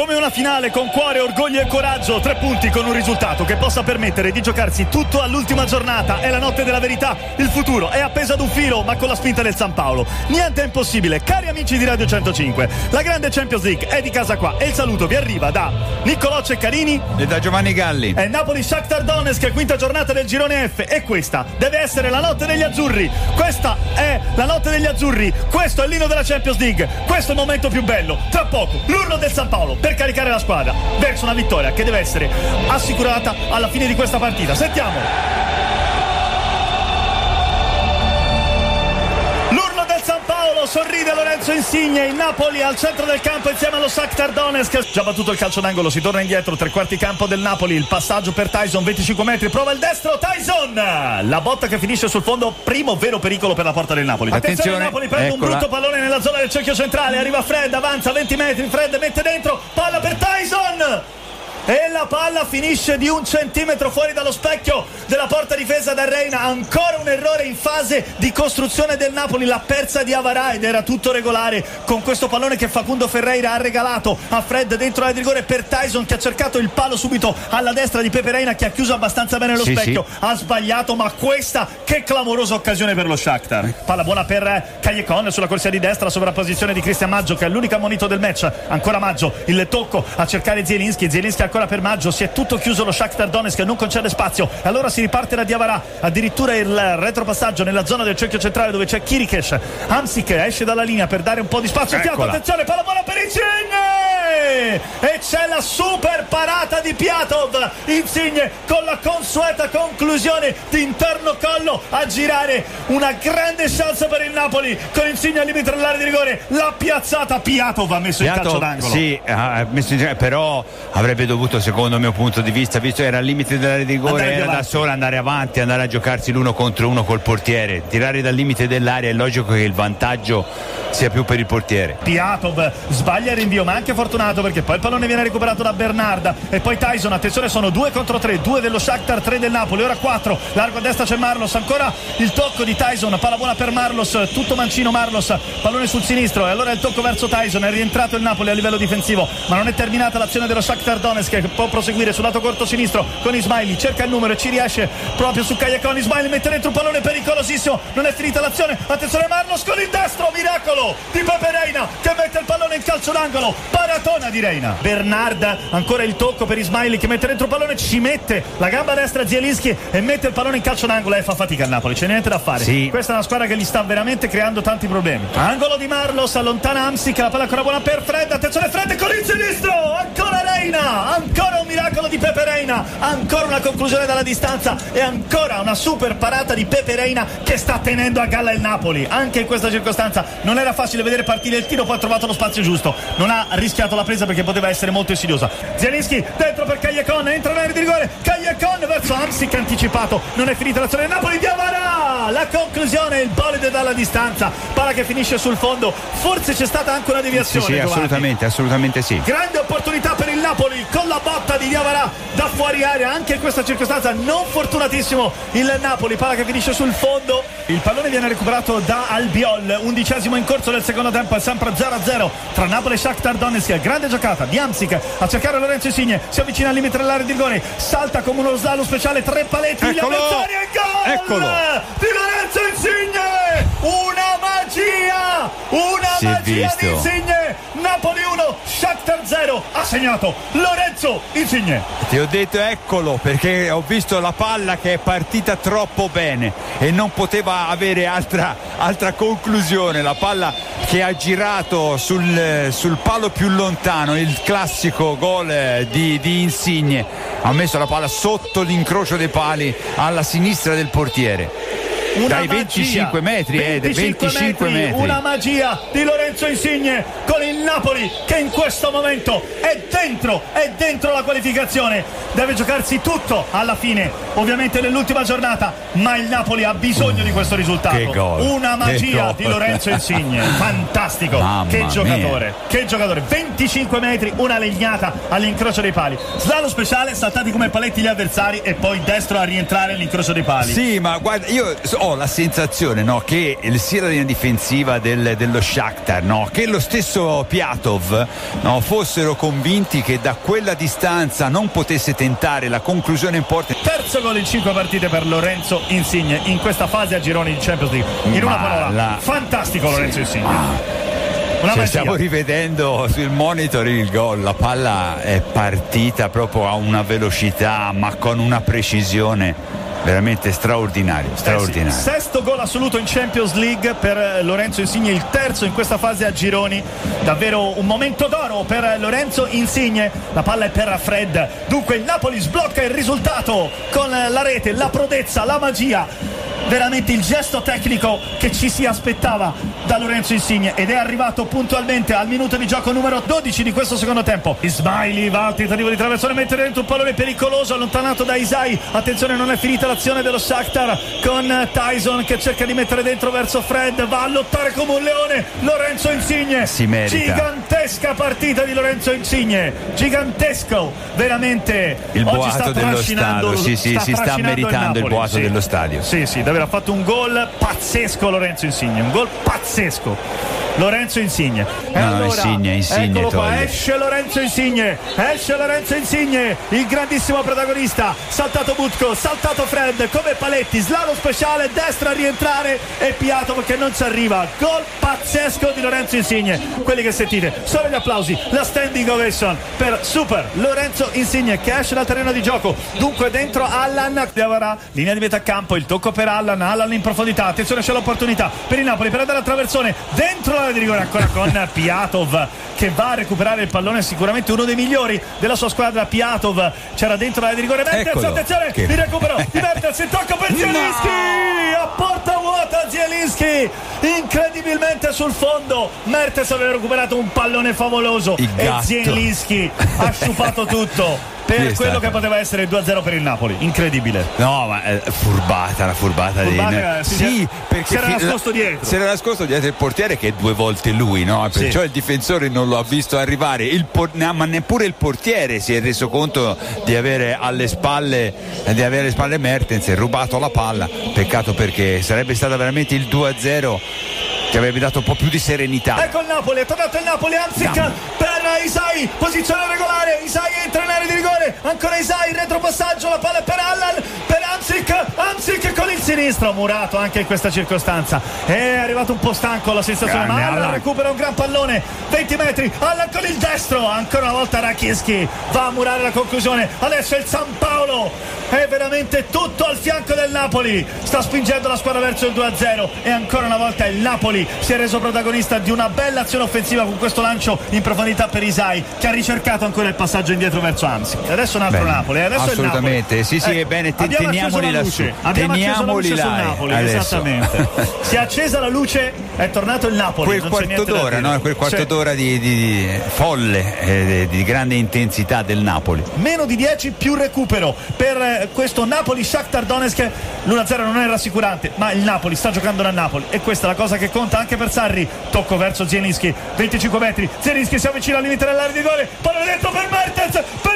come una finale con cuore, orgoglio e coraggio. 3 punti con un risultato che possa permettere di giocarsi tutto all'ultima giornata. È la notte della verità, il futuro è appeso ad un filo, ma con la spinta del San Paolo niente è impossibile. Cari amici di Radio 105, la grande Champions League è di casa qua e il saluto vi arriva da Niccolò Ceccarini e da Giovanni Galli. È Napoli Shakhtar Donetsk, quinta giornata del girone F, e questa deve essere la notte degli azzurri. Questa è la notte degli azzurri, questo è l'inno della Champions League, questo è il momento più bello. Tra poco l'urlo del San Paolo per caricare la squadra verso una vittoria che deve essere assicurata alla fine di questa partita. Sentiamo l'urlo del San Paolo, sorride Lorenzo Insigne. Il Napoli al centro del campo insieme allo Shakhtar Donetsk. Già battuto il calcio d'angolo, si torna indietro, tre quarti campo del Napoli. Il passaggio per Tyson, 25 metri, prova il destro, Tyson, la botta che finisce sul fondo. Primo vero pericolo per la porta del Napoli. Attenzione, il Napoli prende un brutto pallone nella zona del cerchio centrale, arriva Fred, avanza 20 metri, Fred mette dentro, palla per Tyson e la palla finisce di 1 centimetro fuori dallo specchio della porta difesa da Reina. Ancora un errore in fase di costruzione del Napoli, la persa di Avarà, ed era tutto regolare con questo pallone che Facundo Ferreira ha regalato a Fred dentro l'area di rigore per Tyson, che ha cercato il palo subito alla destra di Pepe Reina, che ha chiuso abbastanza bene lo specchio. Ha sbagliato, ma questa che clamorosa occasione per lo Shakhtar. Palla buona per Callejon sulla corsia di destra, sovrapposizione di Cristian Maggio che è l'unico ammonito del match. Ancora Maggio, il tocco a cercare Zielinski ancora per Maggio, si è tutto chiuso lo Shakhtar Donetsk, non concede spazio, allora si riparte da Diawara, addirittura il retropassaggio nella zona del cerchio centrale dove c'è Kirikesh. Hamsik esce dalla linea per dare un po' di spazio. Fiato, attenzione, palla buona per Insigne e c'è la super parata di Piatov. Insigne con la consueta conclusione di interno collo a girare, una grande chance per il Napoli con Insigne al limite dell'area di rigore. La piazzata, Piatov ha messo il calcio d'angolo. Sì, ha messo però avrebbe dovuto, secondo il mio punto di vista, visto era al limite dell'area di rigore, era da solo andare avanti, andare a giocarsi l'1 contro 1 col portiere. Tirare dal limite dell'area è logico che il vantaggio sia più per il portiere. Piatov sbaglia il rinvio, ma anche fortunato, perché poi il pallone viene recuperato da Bernard e poi Tyson. Attenzione, sono 2 contro 3, 2 dello Shakhtar, 3 del Napoli, ora 4. Largo a destra c'è Marlos, ancora il tocco di Tyson, palla buona per Marlos, tutto mancino Marlos, pallone sul sinistro e allora il tocco verso Tyson. È rientrato il Napoli a livello difensivo, ma non è terminata l'azione dello Shakhtar Donetsk, che può proseguire sul lato corto sinistro con Ismaili, cerca il numero e ci riesce proprio su Callejon. Ismaili mette dentro un pallone pericolosissimo, non è finita l'azione, attenzione Marlos con il destro, miracolo di Pepe Reina che mette il pallone in calcio d'angolo, paratona di Reina. Bernard, ancora il tocco per Ismaili che mette dentro il pallone, ci mette la gamba destra Zielinski e mette il pallone in calcio d'angolo e fa fatica il Napoli, c'è niente da fare. Questa è una squadra che gli sta veramente creando tanti problemi. Angolo di Marlos, allontana Hamsik, la palla ancora buona per Fred, attenzione Fred con il sinistro, ancora Reina, ancora un miracolo di Pepe Reina, ancora una conclusione dalla distanza e ancora una super parata di Pepe Reina che sta tenendo a galla il Napoli. Anche in questa circostanza non era facile vedere partire il tiro, poi ha trovato lo spazio giusto, non ha rischiato la presa perché poteva essere molto insidiosa. Zielinski dentro per Callejon, entra nell'area di rigore, Callejon verso Hamsik anticipato, non è finita l'azione del Napoli. Diawara, la conclusione, il bolide dalla distanza, palla che finisce sul fondo. Forse c'è stata anche una deviazione. Sì, assolutamente sì. Grande opportunità per il Napoli con la botta di Diawara da fuori area, anche in questa circostanza non fortunatissimo il Napoli, palla che finisce sul fondo. Il pallone viene recuperato da Albiol, 11° in corso del secondo tempo, è sempre 0-0 tra Napoli e Shakhtar Donetsk. Grande giocata di Hamsik a cercare Lorenzo Insigne, si avvicina al limite dell'area di rigore, salta come uno slalom speciale, 3 paletti, gli avversari e gol di Lorenzo Insigne, una magia di Insigne. Napoli 1, Shakhtar 0, ha segnato Lorenzo Insigne. Ti ho detto eccolo, perché ho visto la palla che è partita troppo bene e non poteva avere altra conclusione. La palla che ha girato sul palo più lontano, il classico gol di Insigne, ha messo la palla sotto l'incrocio dei pali alla sinistra del portiere. Dai 25 metri, 25 metri. Una magia di Lorenzo Insigne con il Napoli che in questo momento è dentro la qualificazione, deve giocarsi tutto alla fine, ovviamente nell'ultima giornata, ma il Napoli ha bisogno di questo risultato. Che gol, una magia di Lorenzo Insigne, fantastico. Che giocatore, 25 metri, una legnata all'incrocio dei pali, slalom speciale, saltati come paletti gli avversari e poi destro a rientrare all'incrocio dei pali. Sì, ma guarda, io ho la sensazione, no, che sia la linea difensiva dello Shakhtar, no, che lo stesso Piatov, no, fossero convinti che da quella distanza non potesse tentare la conclusione in porta. Terzo gol in 5 partite per Lorenzo Insigne in questa fase a gironi di Champions League. In una parola, fantastico Lorenzo Insigne. Stiamo rivedendo sul monitor il gol, la palla è partita proprio a una velocità ma con una precisione veramente straordinaria. Sì. Sesto gol assoluto in Champions League per Lorenzo Insigne, il terzo in questa fase a gironi. Davvero un momento d'oro per Lorenzo Insigne. La palla è per Fred, dunque il Napoli sblocca il risultato con la rete, la prodezza, la magia, veramente il gesto tecnico che ci si aspettava da Lorenzo Insigne, ed è arrivato puntualmente al minuto di gioco numero 12 di questo secondo tempo. Ismaili va al tentativo di traversone, mette dentro un pallone pericoloso allontanato da Isai. Attenzione, non è finita l'azione dello Shakhtar con Tyson che cerca di mettere dentro verso Fred, va a lottare come un leone Lorenzo Insigne. Si merita. Gigantesca partita di Lorenzo Insigne, gigantesco veramente. Il boato dello stadio, si sta meritando il boato dello stadio. Sì, davvero ha fatto un gol pazzesco Lorenzo Insigne, un gol pazzesco Lorenzo Insigne. E allora Insigne eccolo qua, toglie. esce Lorenzo Insigne, il grandissimo protagonista. Saltato Butko, saltato Fred come paletti, slalom speciale, destra a rientrare e Piatov che non ci arriva. Gol pazzesco di Lorenzo Insigne. Quelli che sentite sono gli applausi, la standing ovation per super Lorenzo Insigne che esce dal terreno di gioco. Dunque dentro Allan, linea di metà campo, il tocco per Allan in profondità. Attenzione, c'è l'opportunità per il Napoli per andare a traversone dentro l'area di rigore, ancora con Piatov che va a recuperare il pallone, sicuramente uno dei migliori della sua squadra. Piatov c'era dentro l'area di rigore, Mertens, attenzione, il recupero di Mertens, il tocco per Zielinski, a porta vuota Zielinski, incredibilmente sul fondo. Mertens aveva recuperato un pallone favoloso e Zielinski ha sciupato tutto per quello che poteva essere il 2-0 per il Napoli. Incredibile. No, ma la furbata sì, perché si era nascosto dietro il portiere, che è due volte lui, no? Perciò il difensore non lo ha visto arrivare, ma neppure il portiere si è reso conto di avere alle spalle Mertens, è rubato la palla. Peccato, perché sarebbe stato veramente il 2-0 che avrebbe dato un po' più di serenità. Ecco il Napoli, è tornato il Napoli, Hamsik per Isai, posizione regolare, Isai entra in area di rigore, ancora Isai, retropassaggio, la palla è per Allan, per Hamsik con il sinistro, murato anche in questa circostanza, è arrivato un po' stanco, la sensazione, ma Allan recupera un gran pallone, 20 metri, Allan con il destro, ancora una volta Rakiski va a murare la conclusione. Adesso è il San Paolo, è veramente tutto al fianco del Napoli, sta spingendo la squadra verso il 2-0 e ancora una volta il Napoli si è reso protagonista di una bella azione offensiva con questo lancio in profondità per Isai, che ha ricercato ancora il passaggio indietro verso Hamsik. Adesso un altro Napoli, adesso assolutamente è il Napoli. Sì, è bene, teniamoli lassù, abbiamo acceso la luce sul Napoli adesso. Esattamente. Si è accesa la luce, è tornato il Napoli. Quel quarto d'ora di folle, di grande intensità del Napoli. Meno di 10 più recupero per questo Napoli Shakhtar Donetsk. L'1-0 non è rassicurante, ma il Napoli sta giocando da Napoli e questa è la cosa che conta anche per Sarri. Tocco verso Zielinski, 25 metri, Zielinski si avvicina al limite dell'area di rigore, palla dentro per Mertens, per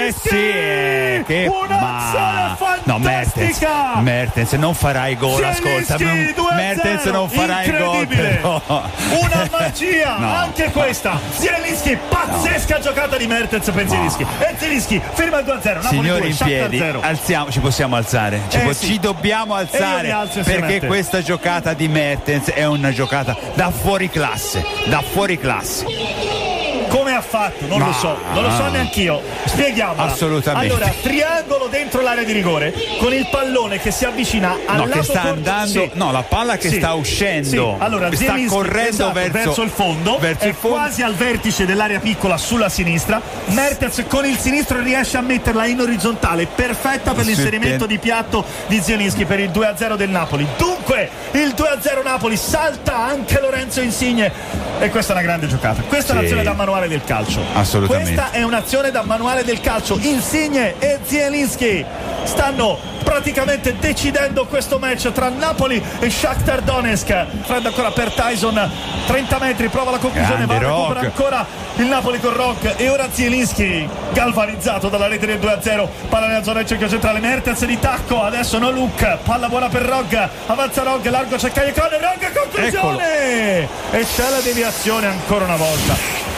Zielinski, un'azione fantastica. No, Mertens non farai gol, ascolta, Mertens non farai gol, però. Una magia, anche questa. Zielinski, pazzesca giocata di Mertens per Zielinski, e Zielinski firma il 2-0. Signori in piedi, alziamo, ci possiamo alzare, ci dobbiamo alzare, perché questa giocata di Mertens è una giocata da fuori classe. Come ha fatto? Non lo so neanch'io. Spieghiamola. Assolutamente. Allora, triangolo dentro l'area di rigore con il pallone che si avvicina al lato che sta andando, la palla che sta uscendo. Allora, sta correndo verso il fondo, quasi al vertice dell'area piccola sulla sinistra. Mertens con il sinistro riesce a metterla in orizzontale, perfetta per l'inserimento di piatto di Zielinski per il 2-0 del Napoli. Dunque, il 2-0 Napoli, salta anche Lorenzo Insigne e questa è una grande giocata. Questa è un'azione da manuale del calcio. Assolutamente. Questa è un'azione da manuale del calcio. Insigne e Zielinski stanno praticamente decidendo questo match tra Napoli e Shakhtar Donetsk. Fred ancora per Tyson, 30 metri, prova la conclusione, va a recupera ancora il Napoli con Rock e ora Zielinski galvanizzato dalla rete del 2-0, palla nella zona del cerchio centrale, Mertens di tacco, adesso no look, palla buona per Rog, avanza Rog, largo c'è Cagliacone, Rog, conclusione. Eccolo. E c'è la deviazione ancora una volta.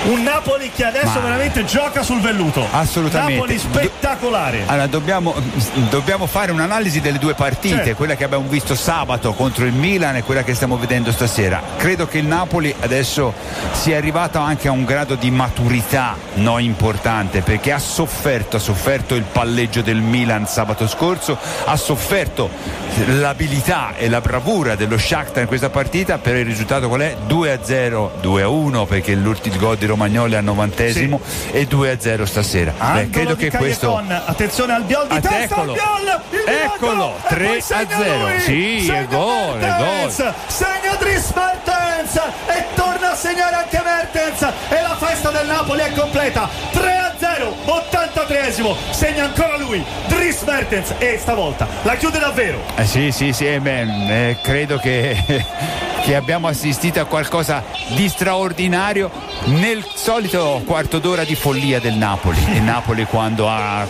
Un Napoli che adesso veramente gioca sul velluto. Assolutamente. Napoli spettacolare. Allora dobbiamo fare un'analisi delle due partite, certo. Quella che abbiamo visto sabato contro il Milan e quella che stiamo vedendo stasera. Credo che il Napoli adesso sia arrivato anche a un grado di maturità importante, perché ha sofferto il palleggio del Milan sabato scorso, ha sofferto l'abilità e la bravura dello Shakhtar in questa partita, però il risultato qual è? 2-0, 2-1 perché il gol di Romagnoli al 90esimo e 2-0 stasera. Credo che questo. Attenzione al Biol di testa, eccolo, 3-0. Sì, è gol. Segna Dries Mertens e torna a segnare anche Mertens e la festa del Napoli è completa. 3-0, 83esimo, segna ancora lui, Dries Mertens, e stavolta la chiude davvero. Sì, credo che abbiamo assistito a qualcosa di straordinario nel solito quarto d'ora di follia del Napoli. Il Napoli quando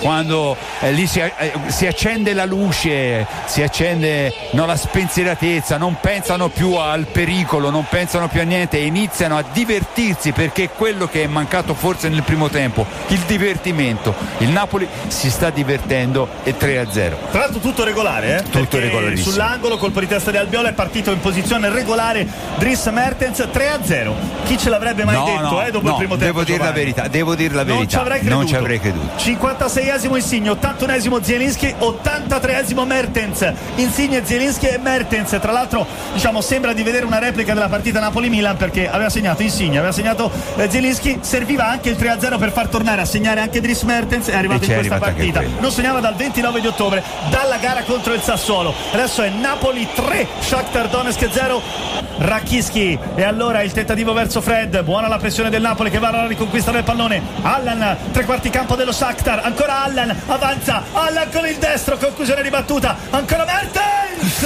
lì si accende la luce, si accende la spensieratezza, non pensano più al pericolo, non pensano più a niente e iniziano a divertirsi, perché è quello che è mancato forse nel primo tempo, il divertimento. Il Napoli si sta divertendo e 3-0. Tra l'altro tutto regolare, tutto regolarissimo. Sull'angolo, colpo di testa di Albiol, è partito in posizione regolare Dries Mertens. 3-0. Chi ce l'avrebbe mai detto dopo il primo tempo? Devo dire la verità. Non ci avrei creduto. 56esimo Insigne, 81esimo Zielinski, 83esimo Mertens. Insigne, Zielinski e Mertens. Tra l'altro sembra di vedere una replica della partita Napoli-Milan, perché aveva segnato Insigne, aveva segnato Zielinski, serviva anche il 3-0 per far tornare a segnare anche Dries Mertens, è arrivato in questa partita. Non segnava dal 29 di ottobre, dalla gara contro il Sassuolo. Adesso è Napoli 3, Shakhtar Donetsk 0. Rakhiski, e allora il tentativo verso Fred, buona la pressione del Napoli che va alla riconquista del pallone. Allan, tre quarti campo dello Shakhtar, ancora Allan, avanza Allan con il destro, conclusione ribattuta, ancora Mertens,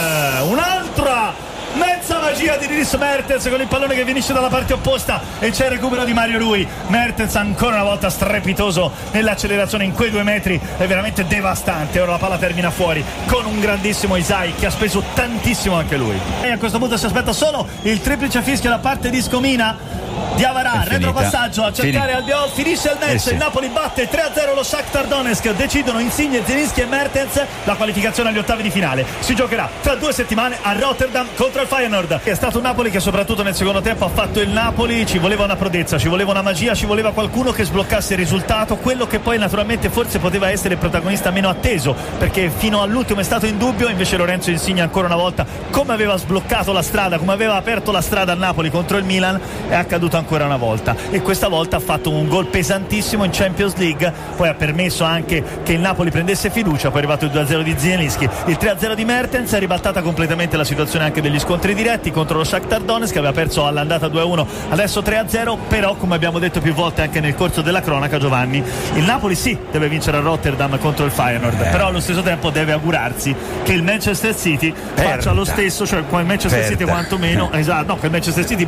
un'altra mezza magia di Dries Mertens con il pallone che finisce dalla parte opposta e c'è il recupero di Mario Rui. Mertens ancora una volta strepitoso nell'accelerazione in quei 2 metri, è veramente devastante. Ora la palla termina fuori con un grandissimo Isai che ha speso tantissimo anche lui, e a questo punto si aspetta solo il triplice fischio da parte di Scomina. Diavarà, retropassaggio a cercare Albiol, finisce il match, il Napoli batte 3-0 lo Shakhtar Donetsk, decidono Insigne, Zielinski e Mertens la qualificazione agli ottavi di finale. Si giocherà tra 2 settimane a Rotterdam contro il Feyenoord. È stato un Napoli che soprattutto nel secondo tempo ha fatto il Napoli, ci voleva una prodezza, ci voleva una magia, ci voleva qualcuno che sbloccasse il risultato, quello che poi naturalmente forse poteva essere il protagonista meno atteso, perché fino all'ultimo è stato in dubbio. Invece Lorenzo Insigne ancora una volta, come aveva sbloccato la strada, come aveva aperto la strada al Napoli contro il Milan, è accaduto ancora una volta, e questa volta ha fatto un gol pesantissimo in Champions League, poi ha permesso anche che il Napoli prendesse fiducia. Poi è arrivato il 2-0 di Zielinski, il 3-0 di Mertens, è ribaltata completamente la situazione anche degli scontri diretti contro lo Shakhtar Donetsk, che aveva perso all'andata 2-1, adesso 3-0. Però, come abbiamo detto più volte anche nel corso della cronaca, Giovanni, il Napoli sì deve vincere a Rotterdam contro il Feyenoord, però allo stesso tempo deve augurarsi che il Manchester City faccia lo stesso, cioè il Manchester City quantomeno che il Manchester City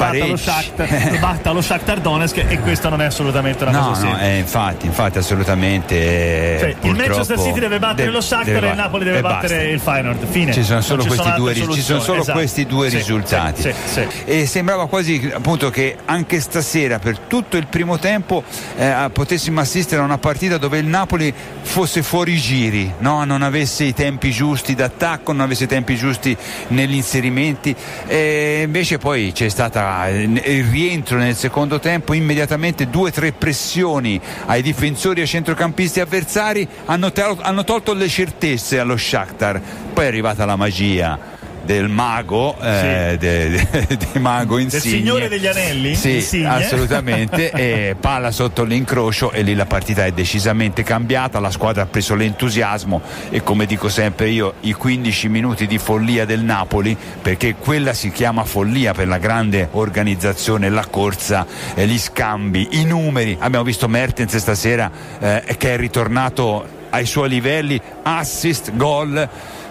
batta lo Shakhtar Donetsk, e questo non è assolutamente una cosa semplice. Infatti assolutamente il Manchester City deve battere lo Shakhtar e il Napoli deve battere il Feyenoord. Fine. Ci sono solo questi due risultati. E sembrava quasi appunto che anche stasera per tutto il primo tempo potessimo assistere a una partita dove il Napoli fosse fuori giri, non avesse i tempi giusti d'attacco, non avesse i tempi giusti negli inserimenti, e invece poi c'è stata il rientro nel secondo tempo, immediatamente 2-3 pressioni ai difensori e ai centrocampisti avversari hanno tolto le certezze allo Shakhtar. Poi è arrivata la magia del mago, del mago Insigne, del signore degli anelli, Insigne. Assolutamente. E palla sotto l'incrocio, e lì la partita è decisamente cambiata, la squadra ha preso l'entusiasmo e, come dico sempre io, i 15 minuti di follia del Napoli, perché quella si chiama follia per la grande organizzazione, la corsa, gli scambi, i numeri. Abbiamo visto Mertens stasera che è ritornato ai suoi livelli, assist, gol.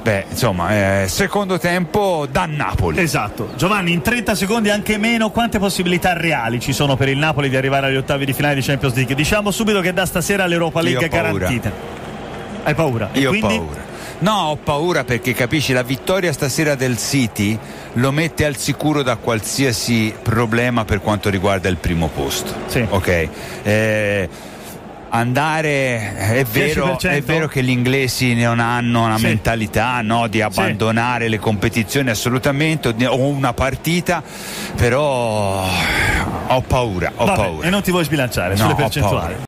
Secondo tempo da Napoli. Esatto. Giovanni, in 30 secondi, anche meno, quante possibilità reali ci sono per il Napoli di arrivare agli ottavi di finale di Champions League? Diciamo subito che da stasera l'Europa League è garantita. Hai paura? Io ho paura. No, ho paura perché, capisci, la vittoria stasera del City lo mette al sicuro da qualsiasi problema per quanto riguarda il primo posto. Sì. Ok. Andare, è vero che gli inglesi non hanno una mentalità, no, di abbandonare le competizioni assolutamente, o una partita, però ho paura. E non ti vuoi sbilanciare sulle percentuali.